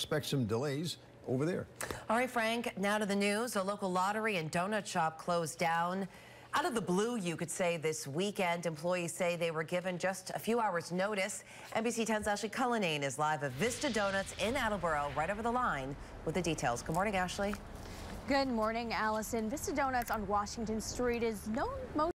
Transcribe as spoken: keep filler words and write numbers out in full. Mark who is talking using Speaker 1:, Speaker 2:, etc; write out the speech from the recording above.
Speaker 1: expect some delays over there.
Speaker 2: All right, Frank, now to the news. A local lottery and donut shop closed down. Out of the blue, you could say, this weekend. Employees say they were given just a few hours notice. N B C ten's Ashley Cullinane is live at Vista Donuts in Attleboro, right over the line with the details. Good morning, Ashley.
Speaker 3: Good morning, Allison. Vista Donuts on Washington Street is known most